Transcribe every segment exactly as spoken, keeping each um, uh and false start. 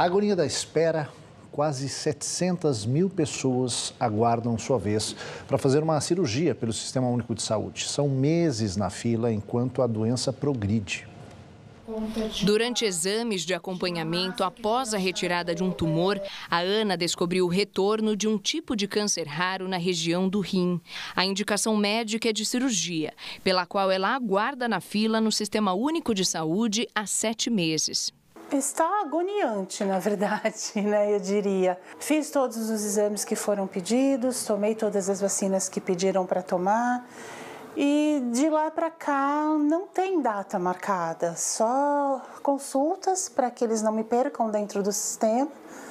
A agonia da espera, quase setecentas mil pessoas aguardam sua vez para fazer uma cirurgia pelo Sistema Único de Saúde. São meses na fila enquanto a doença progride. Durante exames de acompanhamento após a retirada de um tumor, a Ana descobriu o retorno de um tipo de câncer raro na região do rim. A indicação médica é de cirurgia, pela qual ela aguarda na fila no Sistema Único de Saúde há sete meses. Está agoniante, na verdade, né, eu diria. Fiz todos os exames que foram pedidos, tomei todas as vacinas que pediram para tomar. E de lá para cá não tem data marcada, só consultas para que eles não me percam dentro do sistema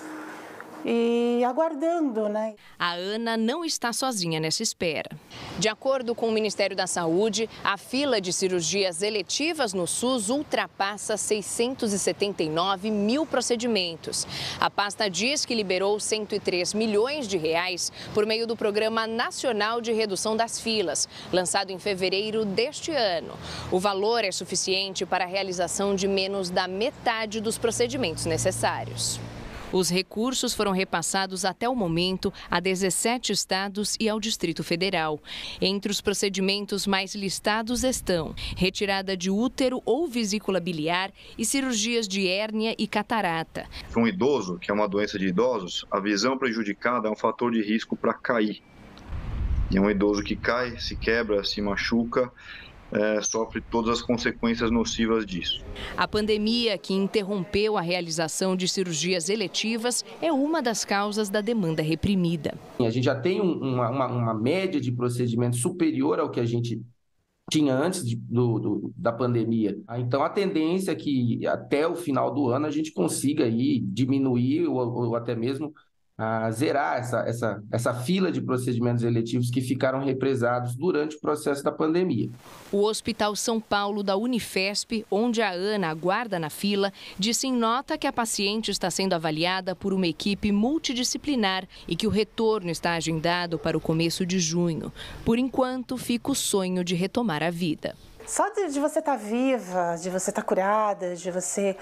e aguardando, né? A Ana não está sozinha nessa espera. De acordo com o Ministério da Saúde, a fila de cirurgias eletivas no SUS ultrapassa seiscentos e setenta e nove mil procedimentos. A pasta diz que liberou cento e três milhões de reais por meio do Programa Nacional de Redução das Filas, lançado em fevereiro deste ano. O valor é suficiente para a realização de menos da metade dos procedimentos necessários. Os recursos foram repassados até o momento a dezessete estados e ao Distrito Federal. Entre os procedimentos mais listados estão retirada de útero ou vesícula biliar e cirurgias de hérnia e catarata. Para um idoso, que é uma doença de idosos, a visão prejudicada é um fator de risco para cair. E um idoso que cai, se quebra, se machuca, É, sofre todas as consequências nocivas disso. A pandemia, que interrompeu a realização de cirurgias eletivas, é uma das causas da demanda reprimida. A gente já tem um, uma, uma, uma média de procedimentos superior ao que a gente tinha antes de, do, do, da pandemia. Então, a tendência é que até o final do ano a gente consiga aí diminuir ou, ou até mesmo a zerar essa, essa, essa fila de procedimentos eletivos que ficaram represados durante o processo da pandemia. O Hospital São Paulo da Unifesp, onde a Ana aguarda na fila, disse em nota que a paciente está sendo avaliada por uma equipe multidisciplinar e que o retorno está agendado para o começo de junho. Por enquanto, fica o sonho de retomar a vida. Só de, de você estar viva, de você estar curada, de você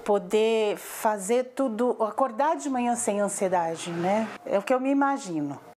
poder fazer tudo, acordar de manhã sem ansiedade, né? É o que eu me imagino.